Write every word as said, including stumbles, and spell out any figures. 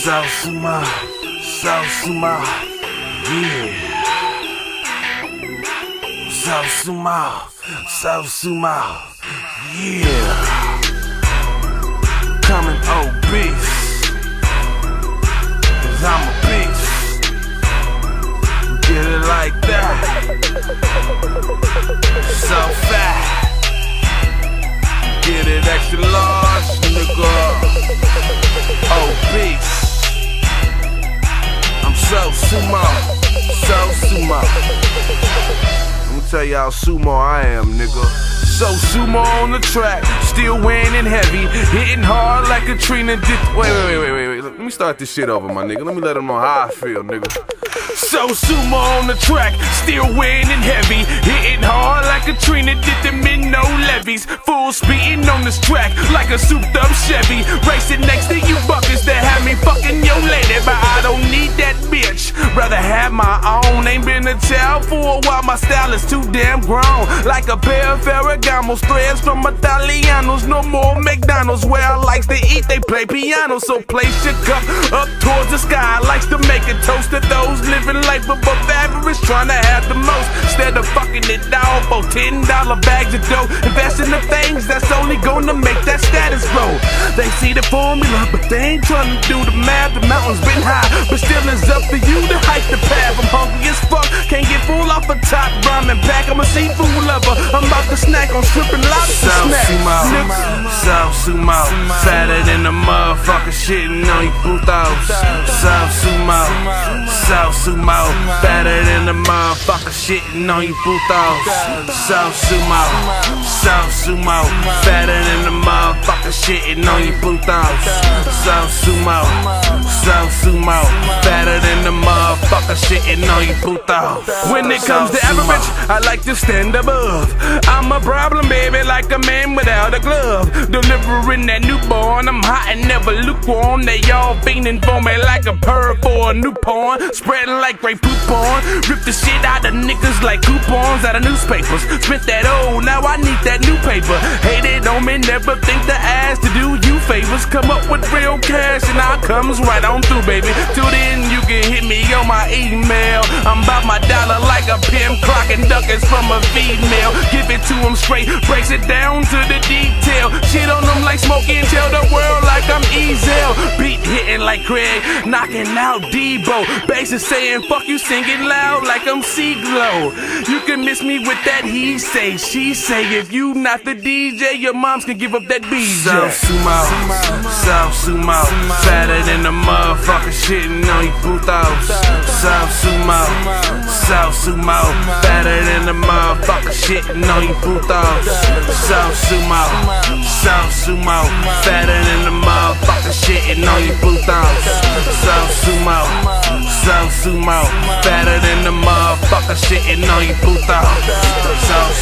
So sumo, so sumo, yeah. So sumo, so sumo, yeah. Coming obese, cause I'm a beast. Get it like that. So fat. Get it extra large, nigga. Obese. I'm so sumo, so sumo. Let me tell y'all sumo I am, nigga. So sumo on the track, still weighing heavy, hitting hard like a Trina did. Wait, wait, wait, wait, wait. Let me start this shit over, my nigga. Let me let them know how I feel, nigga. So sumo on the track, still weighing heavy, hitting hard like a Trina did them in no levies. Full speeding on this track like a souped up Chevy, racing next to you buckets that have me fucking your lady, but I don't need that bitch. Rather have my own. Ain't been to town for a while. My style is too damn grown, like a pair of Ferragamos, threads from Italianos. No more McDonald's where I likes to eat. They play piano, so place your cup up towards the sky. Likes to make a toast to those living life above average, trying to have the most instead of fucking it down for ten dollar bags of dough. Invest in the things that's only gonna make that status grow. They see the formula, but they ain't trying to do the math. The mountain's been high, but still it's up to you to hike the path. I'm hungry as fuck, can't get full off a top ramen pack. I'm a seafood lover, I'm about to snack on shrimp and lobster snacks. South sumo, fatter than the motherfucker shitting on you putos. South sumo, South sumo, fatter than the motherfucker shitting on you putos. South sumo, South sumo, fatter than the motherfucker shitting on you putos. South sumo, South sumo, fatter than the motherfucker shitting on you putos. When it comes to average, I like to stand above. I'm a problem, baby, like a man without a glove. Delivering that newborn, I'm hot and never lukewarm. They all fiending for me like a perv for a new porn. Spreading like great poop porn. Rip the shit out of niggas like coupons out of newspapers. Spent that old, now I need that new paper. Hated on me, never think to ask to do you favors. Come up with real cash and I comes right on through, baby. Till then you can hit me on my email. I'm about my dollar like a pimp clocking duckers from a female. Give it to him straight, breaks it down to the detail. Shit on them like smoking, tell the world like I'm Ezel. Beat hitting like Craig, knocking out Debo. Bass is saying fuck you, singing loud like I'm C-Glow. You can miss me with that he say, she say. If you not the D J, your moms can give up that B J. South sumo, South sumo, fatter than the motherfucker shitting on you putos. South sumo, South sumo, fatter than the motherfucker shitting on you putos. South sumo, South sumo, fatter than the motherfucker shitting on you putos. South sumo, South sumo, fatter than the motherfucker shitting on you putos. South